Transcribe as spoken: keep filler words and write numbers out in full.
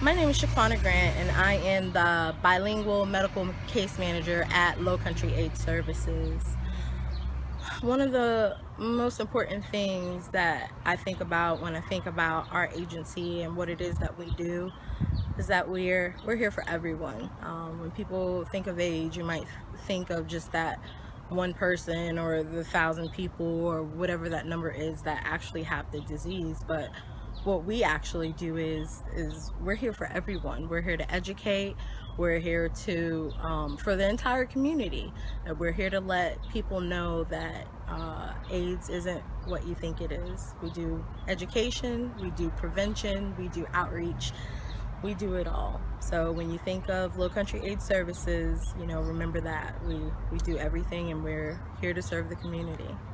My name is Quana Grant, and I am the bilingual medical case manager at Lowcountry AIDS Services. One of the most important things that I think about when I think about our agency and what it is that we do is that we're we're here for everyone. Um, when people think of AIDS, you might think of just that one person or the thousand people or whatever that number is that actually have the disease, but what we actually do is is we're here for everyone. We're here to educate. We're here to um, for the entire community. And we're here to let people know that uh, AIDS isn't what you think it is. We do education, we do prevention, we do outreach, we do it all. So when you think of Lowcountry AIDS Services, you know, remember that we we do everything, and we're here to serve the community.